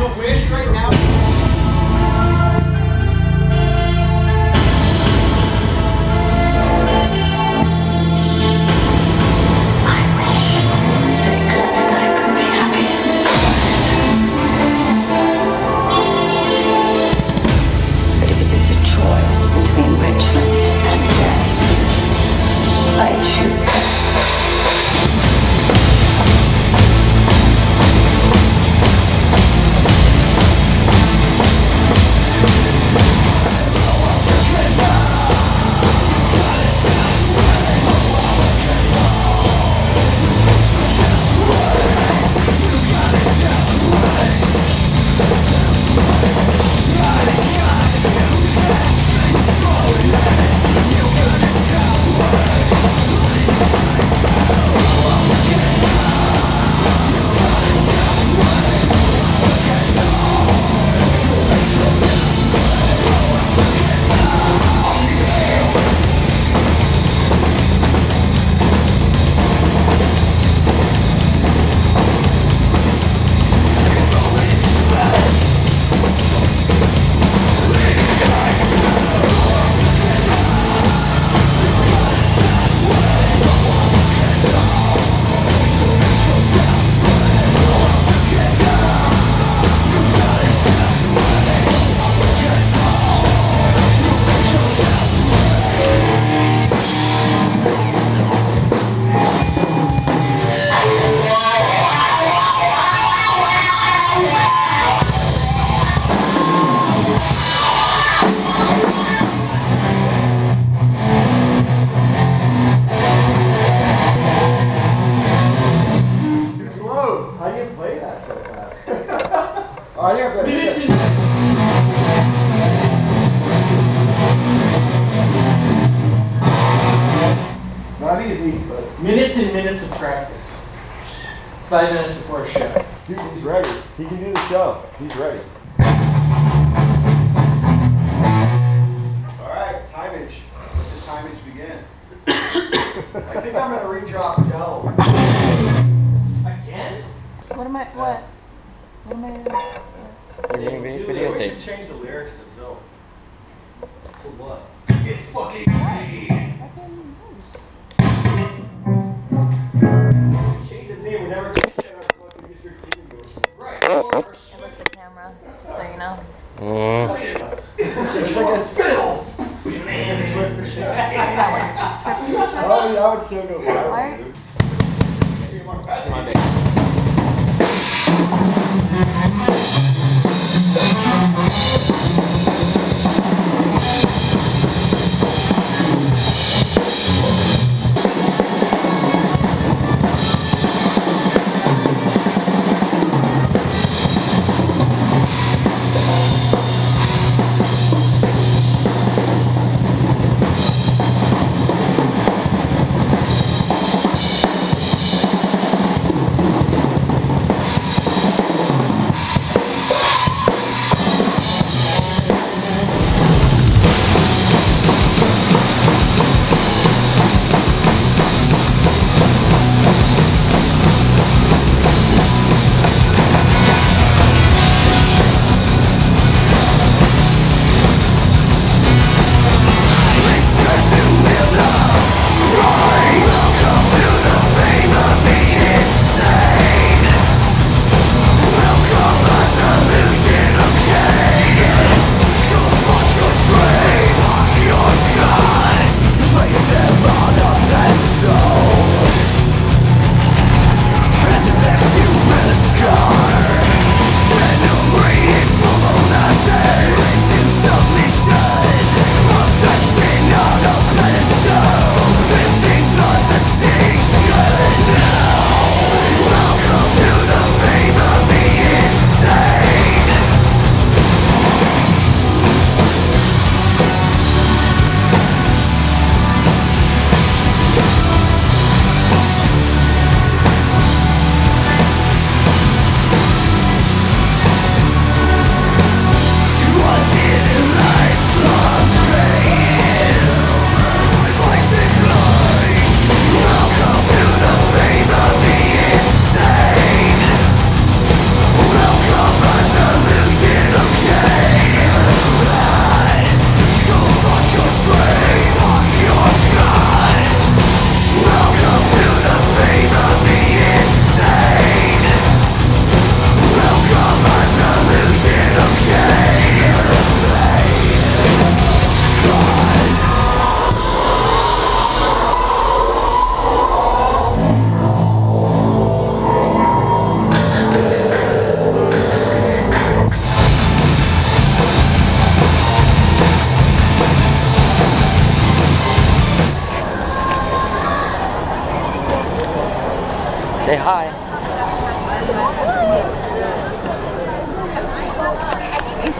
The wish right now. Minutes and minutes of practice. 5 minutes before a show. Dude, he's ready. He can do the show. He's ready. Alright, timage. Let the timage begin. I think I'm gonna redrop Dell. Again? What am I We should change the lyrics to Phil. For what? It's fucking free. We never change our fucking Mr. King endorsement. Right. I look at the camera, just so you know. It's like a Phil. Oh, that would still go viral, dude.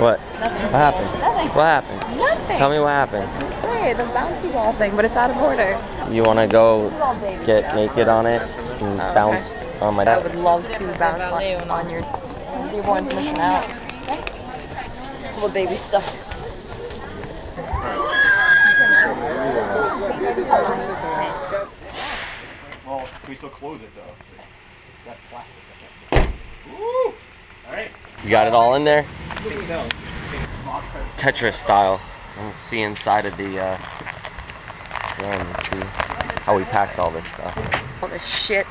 What? Nothing. What happened? Nothing. What happened? Nothing. Tell me what happened. Hey, the bouncy ball thing, but it's out of order. You want to go This is all baby get stuff. naked on it and Oh, bounce okay. on my I dad? would love to bounce on your Dearborn's missing out. Little baby stuff. Well, we still close it though. That's plastic. Woo! Alright. You got it all in there? I think so. Tetris style. Let's see inside of the drum and see how we packed all this stuff. All this shit.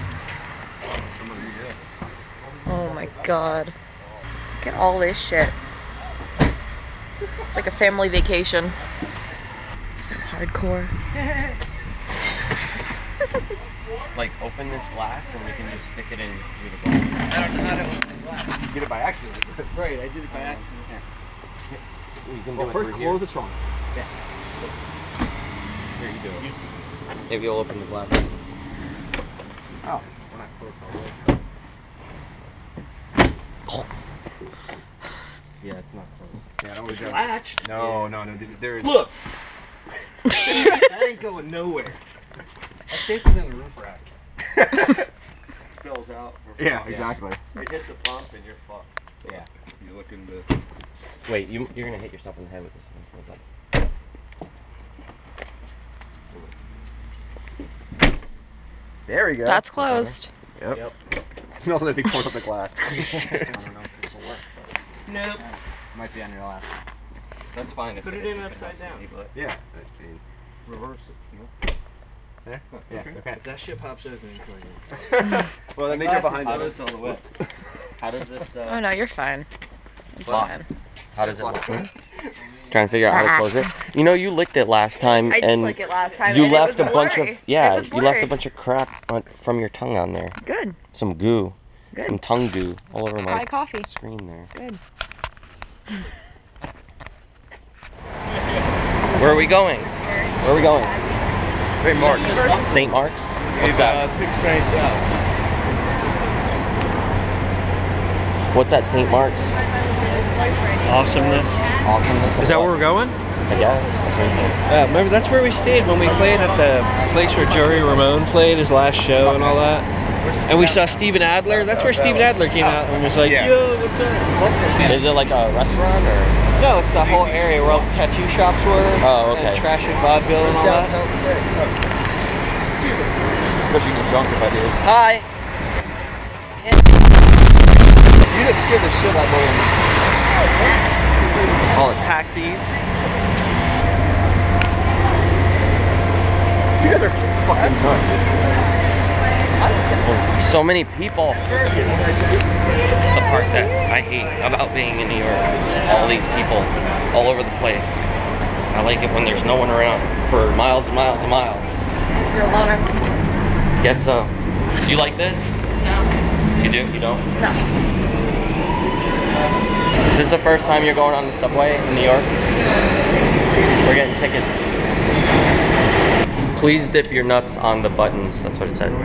Oh my god. Look at all this shit. It's like a family vacation. So hardcore. Like open this glass and we can just stick it in through the glass. I don't know how to open the glass. You did it by accident. Right, I did it by accident. You can Well, do it first through close here. the trunk. Here, you do it. Maybe you'll open the glass. Oh, we're not close all the way. Yeah, it's not closed. Yeah, that was Latched. No, there's. Look! That ain't going nowhere. That's safer than the roof rack. Spills out. Yeah, exactly. It hits a pump and you're fucked. Yeah. You're looking to. Wait, you're gonna hit yourself in the head with this thing. What's that? There we go. That's closed. Yep. You also have to close up the glass. I don't know if this will work, but Nope. might be on your lap. That's fine. If Put it in upside down. But Yeah. Reverse it, you know? There? Yeah. Okay. If that shit pops open, it's going Well, then they jump behind how us. does all the way? How does this? Oh no, you're fine. It's Well, fine. How does it look? Trying to figure out how to close it. You know, you licked it last time, I did and lick it last time. you and left it was a bunch blurry. of yeah. It was You left a blurry. bunch of crap from your tongue on there. Good. Some goo. Good. Some tongue goo all over my Buy coffee. screen there. Good. Where are we going? Where are we going? St. Mark's. St. Mark's? What's that? 6 grades out. What's at St. Mark's? Awesomeness. Awesomeness. Is that where we're going? I guess. That's what he said. Remember, that's where we stayed when we played at the place where Joey Ramone played his last show and all that. And we saw Steven Adler. That's where Steven Adler came out and was like, Yeah. yo, what's up? Is it like a restaurant or? No, it's the whole area where all the tattoo shops were. Oh, okay. And Trash and Vaudeville and all that. Downtown 6. Especially get drunk if I did. Hi. You just scared the shit out of me. All the taxis. You guys are fucking nuts. So many people. That's the part that I hate about being in New York. All these people all over the place. I like it when there's no one around for miles and miles and miles. You're a loner. Guess so. Do you like this? No. You do? You don't? No. Is this the first time you're going on the subway in New York? We're getting tickets. Please dip your nuts on the buttons. That's what it said.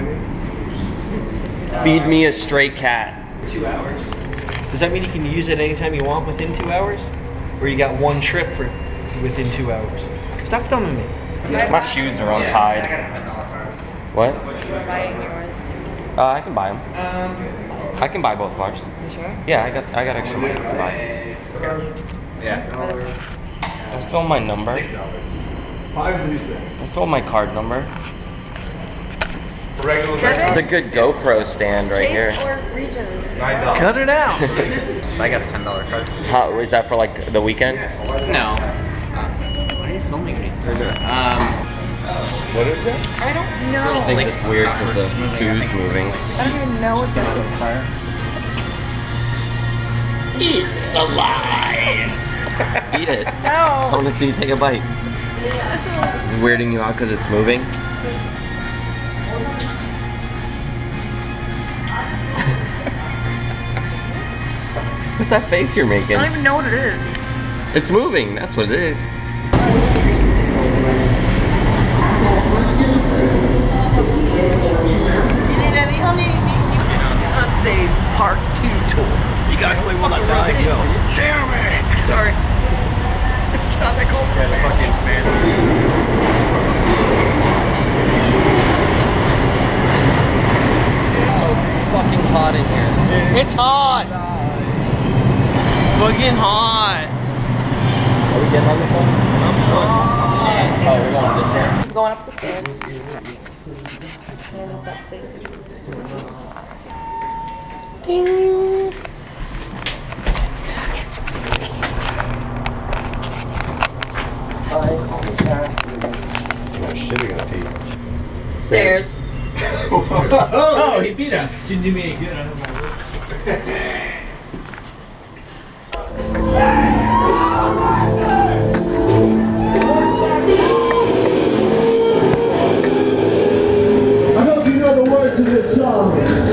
Feed me a stray cat. 2 hours. Does that mean you can use it anytime you want within 2 hours? Or you got one trip for within 2 hours? Stop filming me. My shoes are untied. What? You're buying yours. I can buy them. I can buy both bars. You sure? Yeah, I got extra money to buy. Yeah. I fill my number. $6. 5 is the new 6. I fill my card number. Regular. It's a good GoPro stand right here. Chase or Regions? $9. Cut it out. I got a $10 card. How, is that for like the weekend? No. Why are you filming me? What is it? I don't I know. think it's weird because the food's moving. I don't even know what that is. It's alive! Eat it. I No. want to see you take a bite. It's weirding you out because it's moving. What's that face you're making? I don't even know what it is. It's moving. That's what it is. Unsaved Part 2 tour. You guys really want to die, yo. Jeremy! Sorry. Stop that cold. Yeah, the fucking fan. So fucking hot in here. It's hot. Fucking hot. Are we getting on this one? Oh, we're going this way. Going up the stairs. I don't know if that's safe. Ding. Oh shit, I gotta pee. Stairs. Oh, he beat us. Didn't do me any good. I don't know. I hope you know the words of this song.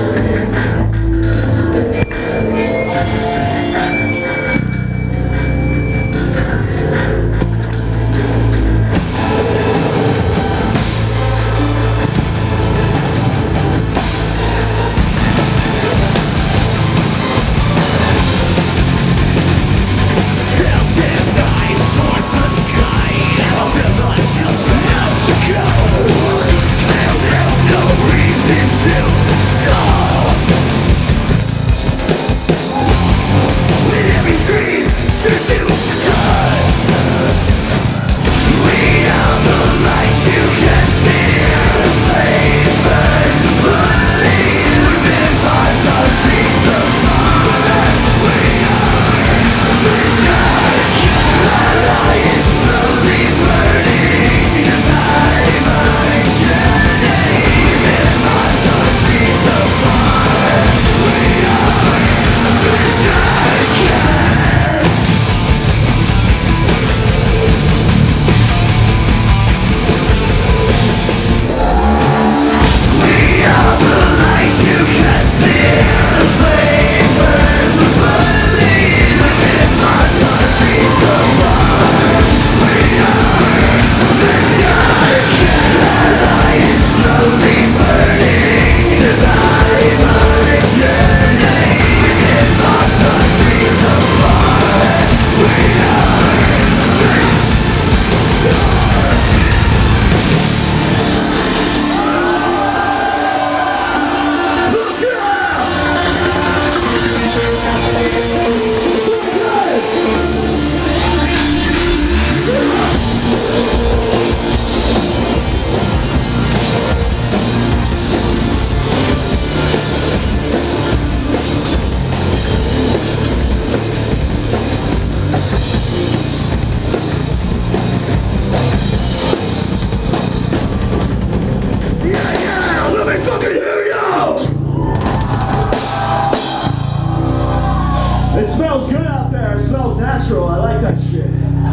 It smells good out there. It smells natural. I like that shit.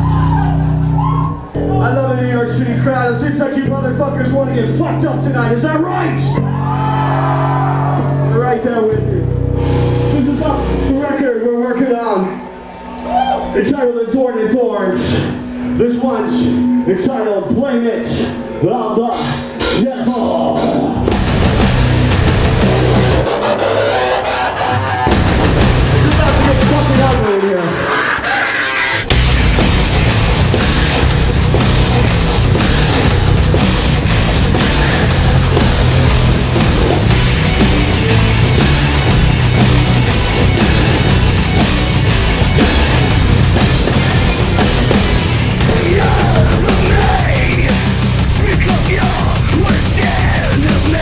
I love a New York City crowd. It seems like you motherfuckers want to get fucked up tonight. Is that right? We're right there with you. This is up the record we're working on. It's titled Torn and Thorns. This one's entitled Blame It on the Devil. Fucking ugly in here. Become your worst enemy.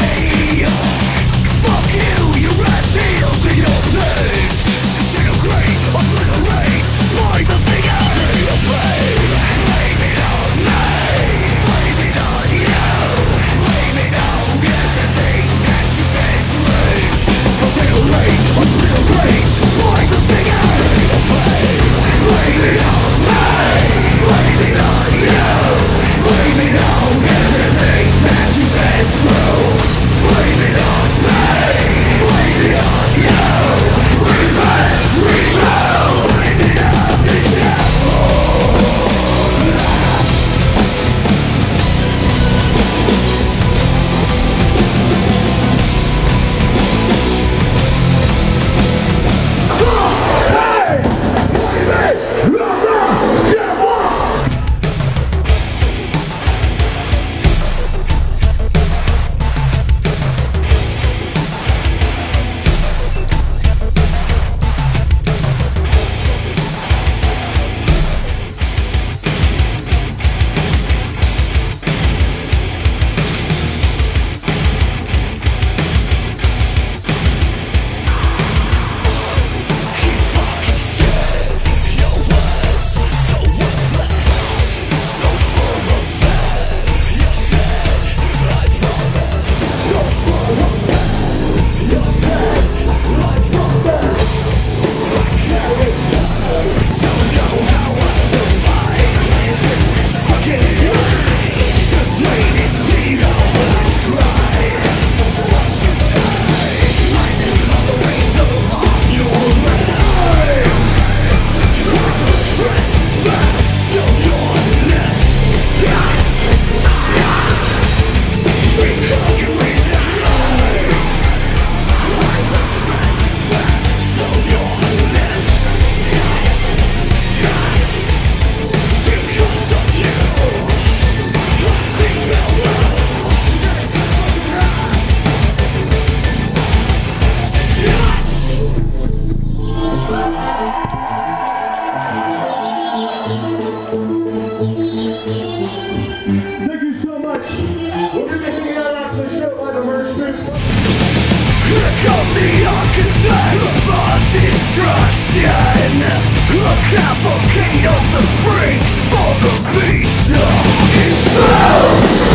Cavalcade of the freaks for the beast of evil.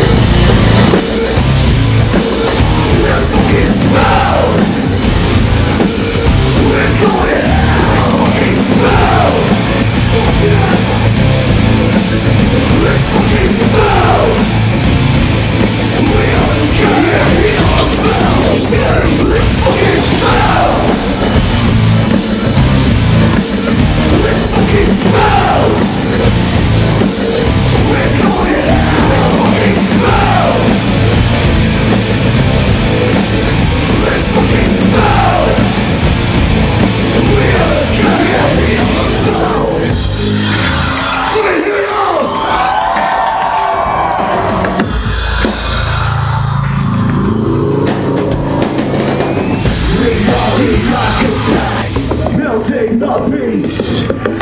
Let's fucking foul. We're going out. Let's fucking foul. Let's fucking foul. We are scared of foul. Let's fucking foul. Let's fucking foul. We're going out. Let's fucking foul. Let's fucking foul. We are scared of foul. Let me hear it all. We are the rocket stacks, melting the beast.